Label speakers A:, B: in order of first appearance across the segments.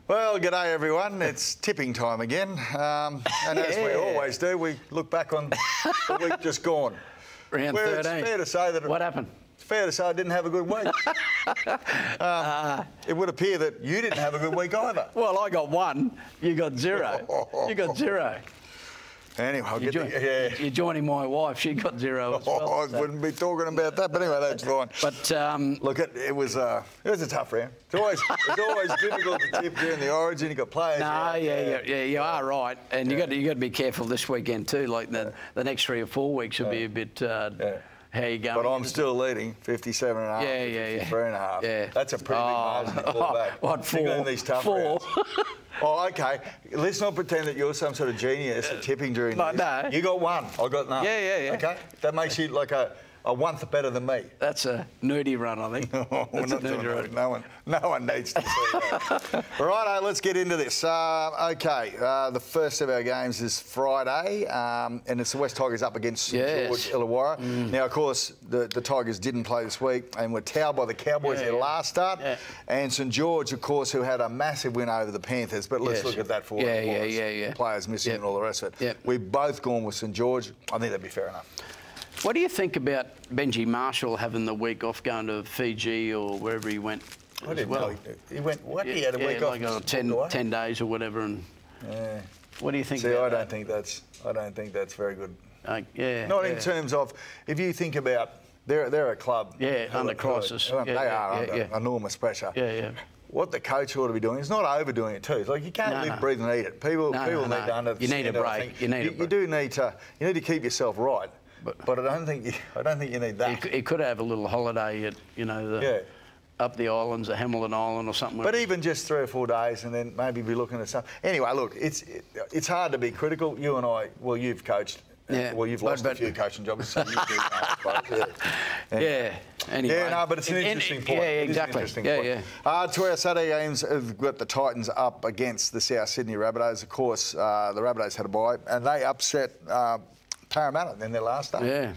A: Well, g'day everyone. It's tipping time again. And as we always do, we look back on the week just gone.
B: Round 13.
A: It's fair to say that...
B: What happened?
A: It's fair to say I didn't have a good week. It would appear that you didn't have a good week either.
B: Well, I got 1. You got 0. You got 0.
A: Anyway, I'll
B: you're joining my wife. She got 0 as well.
A: I wouldn't be talking about that, but anyway, that's fine.
B: But
A: look, it was a tough round. It's always difficult to tip during the Origin. You got players.
B: No, you are right, and you got to be careful this weekend too. Like the next 3 or 4 weeks will be a bit. How you going?
A: But I'm still leading 57.5.
B: Yeah.
A: 53.5.
B: Yeah.
A: That's a pretty big margin to pull back.
B: What, 4?
A: In these tough
B: 4.
A: rounds. Oh, okay. Let's not pretend that you're some sort of genius at tipping during this.
B: No.
A: You got 1. I got none.
B: Yeah.
A: Okay. That makes you like a 1th better than me.
B: That's a nerdy run, I think.
A: That's a nerdy run. No one needs to see that. Righto, let's get into this. The first of our games is Friday, and it's the West Tigers up against George Illawarra. Now, of course, the Tigers didn't play this week and were towed by the Cowboys their last start. And St George, of course, who had a massive win over the Panthers. But let's look at that for players missing and all the rest of it. We've both gone with St George. I think that'd be fair enough.
B: What do you think about Benji Marshall having the week off, going to Fiji or wherever he went?
A: I didn't know. He went, what? He had a week off?
B: Like 10 days or whatever. And what do you think?
A: See, I don't think that's very good. Not in terms of, if you think about, they're a club.
B: Under crisis.
A: They are under enormous pressure. What the coach ought to be doing is not overdoing it too. It's like you can't live, breathe and eat it. People need to understand.
B: You need a break. You
A: need to keep yourself right. But I don't think you need that.
B: He could have a little holiday at up the islands, at Hamilton Island or something.
A: But even just 3 or 4 days, and then maybe be looking at something. Anyway, look, it's hard to be critical. You and I, well, you've coached. Well, you've lost a few coaching jobs. So you do
B: Anyway.
A: But it's an interesting point.
B: Exactly.
A: To our Saturday games, we've got the Titans up against the South Sydney Rabbitohs. Of course, the Rabbitohs had a bye, and they upset Parramatta in their last day.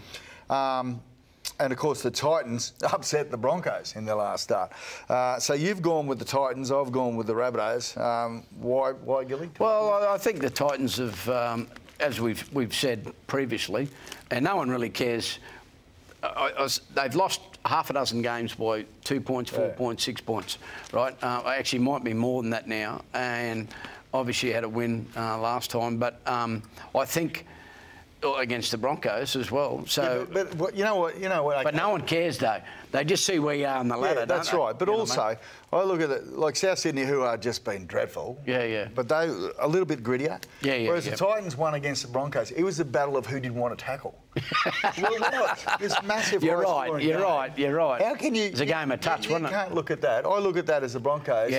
A: And of course the Titans upset the Broncos in their last start. So you've gone with the Titans, I've gone with the Rabbitohs. Why Gilly?
B: Well, I think the Titans have, as we've said previously, and no one really cares. They've lost half a dozen games by 2 points, 4 points, 6 points, right? Actually, might be more than that now. And obviously had a win last time, but I think against the Broncos as well. So,
A: but you know what?
B: But no one cares though. They just see where you are on the ladder.
A: That's right. But also, I look at it like South Sydney, who are just been dreadful. But they a little bit grittier. Whereas the Titans won against the Broncos. It was a battle of who didn't want to tackle. Well, it was massive.
B: You're right. How can you? It's a game of touch, wasn't it?
A: You can't look at that. I look at that as the Broncos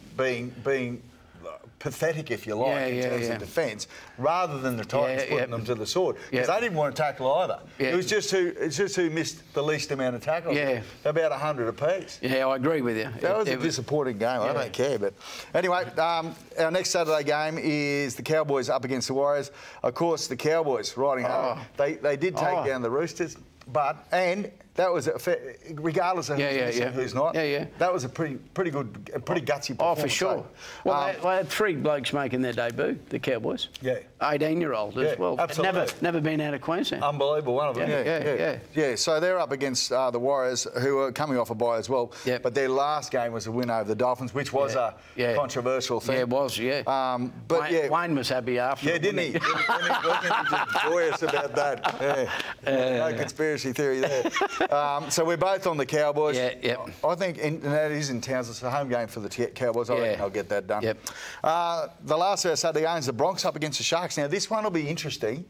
A: being pathetic, if you like, in terms of defence, rather than the Titans putting them to the sword, because they didn't want to tackle either. It was just who missed the least amount of tackles. About 100 apiece.
B: I agree with you.
A: That was a disappointing game. I don't care, but anyway, our next Saturday game is the Cowboys up against the Warriors. Of course, the Cowboys riding hard. They did take down the Roosters, and that was regardless of who's not. That was a pretty good, pretty gutsy performance.
B: For sure. Well, they had 3 blokes making their debut, the Cowboys. 18-year-old as well.
A: Absolutely.
B: Never been out of Queensland.
A: Unbelievable, one of them. So they're up against the Warriors, who are coming off a bye as well. But their last game was a win over the Dolphins, which was a controversial thing.
B: It was.
A: But
B: Wayne was happy after.
A: Didn't he? Wasn't he just joyous about that? No conspiracy theory there. So we're both on the Cowboys. I think, and that is in Townsville. It's a home game for the Cowboys. I reckon I'll get that done. The last of our Saturday games, the Broncos up against the Sharks. Now, this one will be interesting.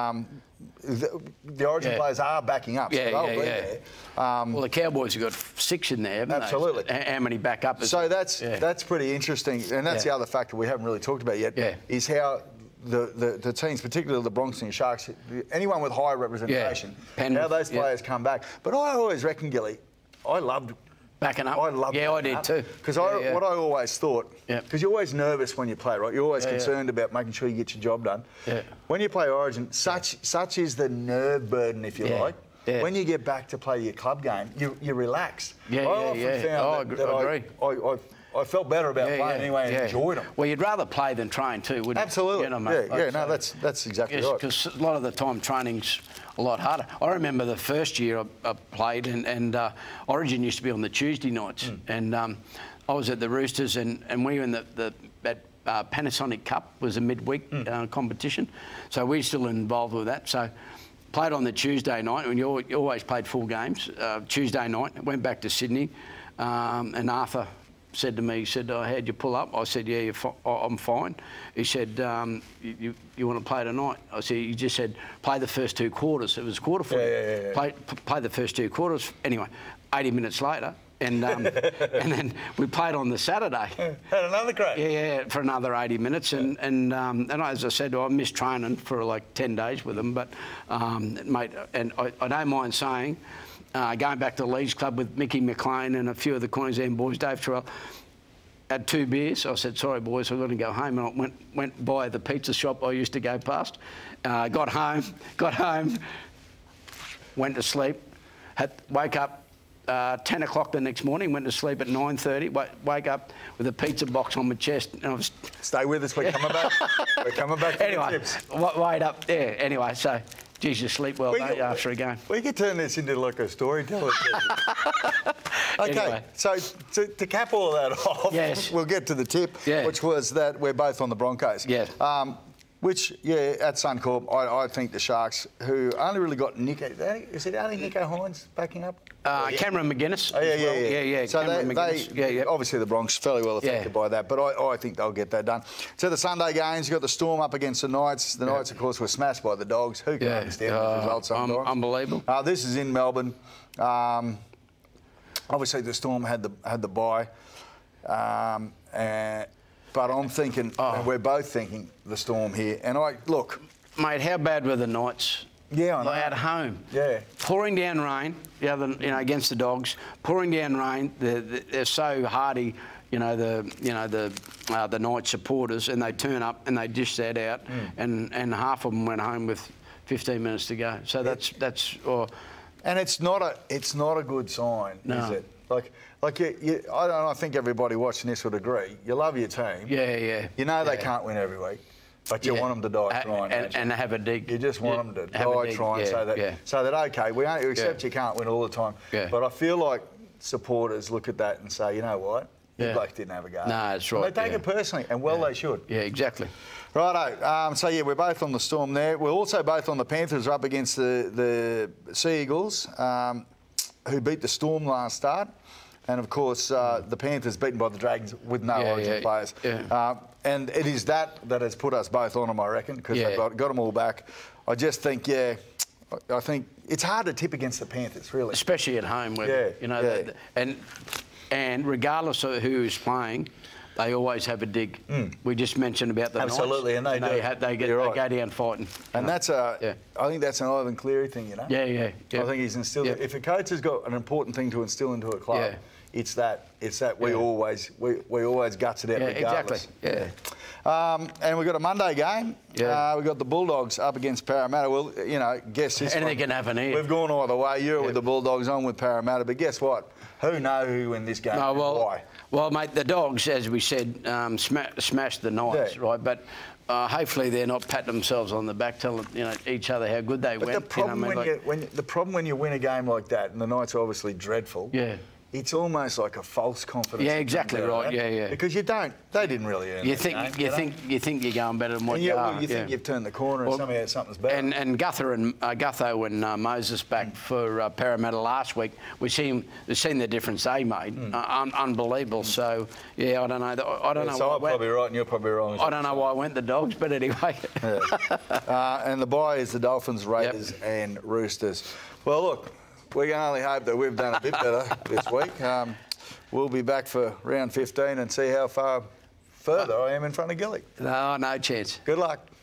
A: The Origin players are backing up, so they'll be there.
B: Well, the Cowboys have got 6 in there, haven't they? How many back up?
A: So that's pretty interesting, and that's the other factor we haven't really talked about yet, is how the teams, particularly the Broncos and the Sharks, anyone with high representation, how those players come back. But I always reckon, Gilly, I loved
B: backing up.
A: I
B: did too.
A: Because what I always thought, because you're always nervous when you play, right? You're always concerned about making sure you get your job done. When you play Origin, such is the nerve burden, if you like. When you get back to play your club game, you relax. I often found that I felt better about playing anyway and enjoyed them.
B: Well, you'd rather play than train too, wouldn't you?
A: Absolutely.
B: You know, mate?
A: No, that's exactly right.
B: Because a lot of the time training's a lot harder. I remember the first year I played, and Origin used to be on the Tuesday nights, and I was at the Roosters, and we were in that Panasonic Cup was a midweek competition, so we're still involved with that. So played on the Tuesday night, and you always played full games. Tuesday night, went back to Sydney, and Arthur said to me, he said, how'd you pull up? I said, yeah, I'm fine. He said, you want to play tonight? I said, you just said, play the first 2 quarters. It was a quarter for you. Play the first 2 quarters. Anyway, 80 minutes later, and then we played on the Saturday.
A: Had another crack.
B: Yeah, for another 80 minutes. And as I said, I missed training for like 10 days with them. But, mate, and I don't mind saying, going back to the Leeds Club with Mickey McLean and a few of the Queensland boys, Dave Terrell, had 2 beers. I said, sorry, boys, I've got to go home. And I went by the pizza shop I used to go past. Got home, went to sleep, woke up 10 o'clock the next morning, went to sleep at 9:30, wake up with a pizza box on my chest. And I was...
A: Stay with us, we're coming back. We're coming back to
B: anyway,
A: the tips.
B: Wait up there. Anyway, so... Geez, you sleep well, don't you, after a game?
A: We could turn this into like a storyteller. Okay,
B: anyway.
A: So to cap all of that off, we'll get to the tip, which was that we're both on the Broncos.
B: Yes.
A: Which, at Suncorp, I think the Sharks, who only really got Nico... Is it only Nico Hines backing up?
B: Cameron McGuinness.
A: Oh, yeah. So
B: they
A: obviously the Bronx fairly well affected by that, but I think they'll get that done. So the Sunday games, you got the Storm up against the Knights. The Knights, of course, were smashed by the Dogs. Who can understand the results sometimes?
B: Unbelievable.
A: This is in Melbourne. Obviously the Storm had the bye, but I'm thinking, and we're both thinking, the Storm here. And look,
B: mate, how bad were the Knights?
A: Yeah, I know.
B: At home.
A: Yeah.
B: Pouring down rain, against the Dogs. Pouring down rain. They're so hardy, the Knights supporters, and they turn up and they dish that out, and half of them went home with 15 minutes to go. So that's.
A: And it's not a good sign, is it? Like I think everybody watching this would agree. You love your team.
B: Yeah.
A: You know they can't win every week. But you want them to die trying.
B: And have a dig.
A: You just want them to die trying so that, OK, we accept you can't win all the time. Yeah. But I feel like supporters look at that and say, you know what? You blokes didn't have a go.
B: No, that's right.
A: And they take it personally, and they should.
B: Yeah, exactly.
A: Righto. So, we're both on the Storm there. We're also both on the Panthers up against the Sea Eagles, who beat the Storm last start. And, of course, the Panthers beaten by the Dragons with no Origin players. Yeah. And it is that has put us both on them, I reckon, because they've got them all back. I just think, I think it's hard to tip against the Panthers, really.
B: Especially at home. Where, and regardless of who is playing, they always have a dig. We just mentioned about the
A: Absolutely,
B: Knights,
A: and they
B: go down fighting.
A: And that's I think that's an Ivan Cleary thing,
B: Yeah.
A: I think he's instilled it. If a coach has got an important thing to instill into a club, it's that we always guts it out regardless.
B: Exactly. Yeah.
A: And we've got a Monday game. Yeah. We've got the Bulldogs up against Parramatta. Well, guess this.
B: Anything can happen here.
A: We've gone either way. You're with the Bulldogs, I'm with Parramatta. But guess what? Who knows who in this game and why?
B: Well, mate, the Dogs, as we said, smashed the Knights, right? But hopefully they're not patting themselves on the back, telling each other how good they went.
A: The problem the problem when you win a game like that, and the Knights are obviously dreadful. Yeah. It's almost like a false confidence.
B: Yeah, exactly right. Yeah.
A: Because they didn't really earn
B: You think you're going better than what you are.
A: You think you've turned the corner and somehow something's better.
B: And Gutho and Moses back for Parramatta last week, we've seen the difference they made. Unbelievable. So I don't know.
A: So I'm probably right and you're probably wrong.
B: I don't know why I went the Dogs, but anyway.
A: And the bye is the Dolphins, Raiders, and Roosters. Well, look. We can only hope that we've done a bit better this week. We'll be back for round 15 and see how far further I am in front of Gilly.
B: No chance.
A: Good luck.